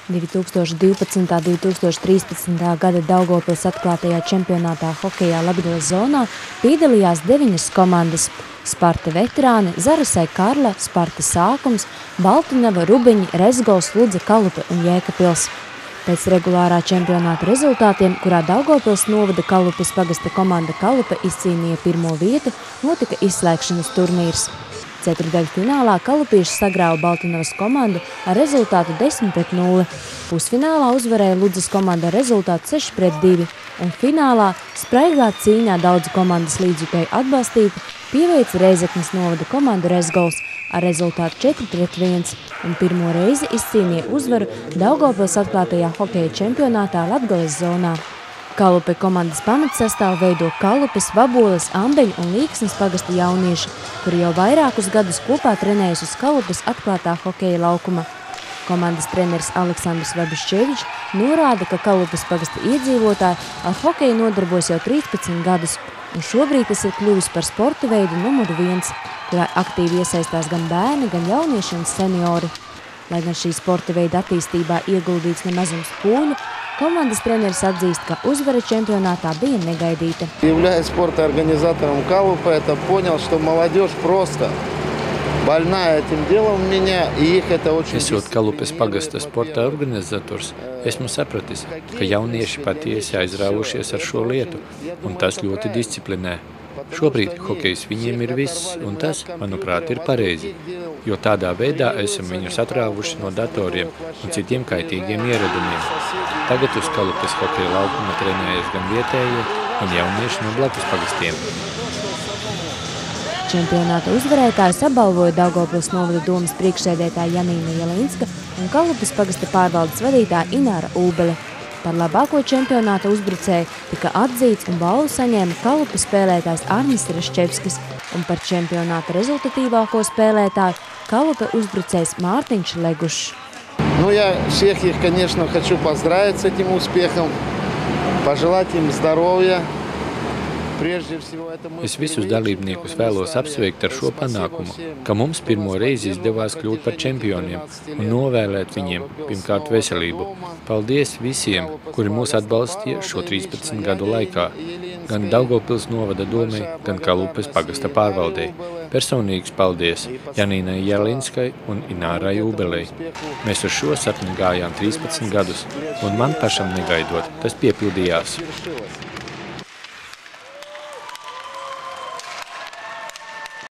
2012. un 2013. gada Daugavpils atklātajā čempionātā hokejā Latgales zonā piedalījās 9 komandas – Sparta veterāni, Zarasai Karla, Sparta sākums, Baltinava, Rubiņi, Rezgols, Ludze, Kalupe un Jēkabpils. Pēc regulārā čempionāta rezultātiem, kurā Daugavpils novada Kalupes pagasta komanda Kalupe izcīnīja 1. vietu, notika izslēgšanas turnīrs. Ceturdaļfinālā kalupieši sagrāva Baltinavas komandu ar rezultātu 10-0. Pusfinālā uzvarēja Ludzes komanda ar rezultātu 6-2. Un finālā spraigā cīņā daudzu komandas līdzjutēju atbalstīti pieveica Rēzeknes novada komandu Rezgols ar rezultātu 4-1 un pirmo reizi izcīnīja uzvaru Daugavpils atklātajā hokeja čempionātā Latgales zonā. Kalupe komandas pamatsastāvu veido Kalupes, Vaboles, Ambeļu un Līksnes pagasta jaunieši, kuri jau vairākus gadus kopā trenējas uz Kalupes atklātā hokeja laukuma. Komandas treneris Aleksandrs Vabišķevičs norāda, ka Kalupes pagasta iedzīvotāji ar hokeju nodarbojas jau 13 gadus, un šobrīd tas ir kļuvis par sporta veidu numuru 1, kurā aktīvi iesaistās gan bērni, gan jaunieši un seniori. Lai gan šī sporta veida attīstībā ieguldīts nemazums pūļu, komandas treneris atzīst, ka uzvara čempionātā bija negaidīta. Являясь спортоорганизатором Калупы, это понял, что молодежь просто больна этим делом меня, и их это очень Esot Kalupes pagasta sporta organizators, esmu sapratis, ka jaunieši patiesi aizrāvušies ar šo lietu, un tas ļoti disciplinē. Šobrīd hokejs viņiem ir viss, un tas, manuprāt, ir pareizi, jo tādā veidā esam viņus atrāvuši no datoriem un citiem kaitīgiem ieradumiem. Tagad uz Kalupes hokeja laukuma trenējas gan vietējie un jaunieši no blakus pagastiem. Čempionāta uzvarētājus apbalvoja Daugavpils novada domas priekšsēdētāja Janīna Jelinska un Kalupes pagasta pārvaldes vadītāja Ināra Ūbele. Par labāko čempionāta uzbrucēju tika atzīts un balvu saņēma Kalupes spēlētājs Arnis Raščevskis un par čempionāta rezultatīvāko spēlētāju Kalupe uzbrucējs Mārtiņš Legušs. Я всех их, конечно, хочу поздравить с этим успехом, пожелать им здоровья. Es visus dalībniekus vēlos apsveikt ar šo panākumu, ka mums pirmo reizi izdevās kļūt par čempioniem un novēlēt viņiem pirmkārt veselību. Paldies visiem, kuri mūs atbalstīja šo 13 gadu laikā, gan Daugavpils novada domai, gan Kalupes pagasta pārvaldei. Personīgs paldies Janīnai Jelinskai un Inārai Ūbelei. Mēs uz šo sapni gājām 13 gadus, un man pašam negaidot, tas piepildījās.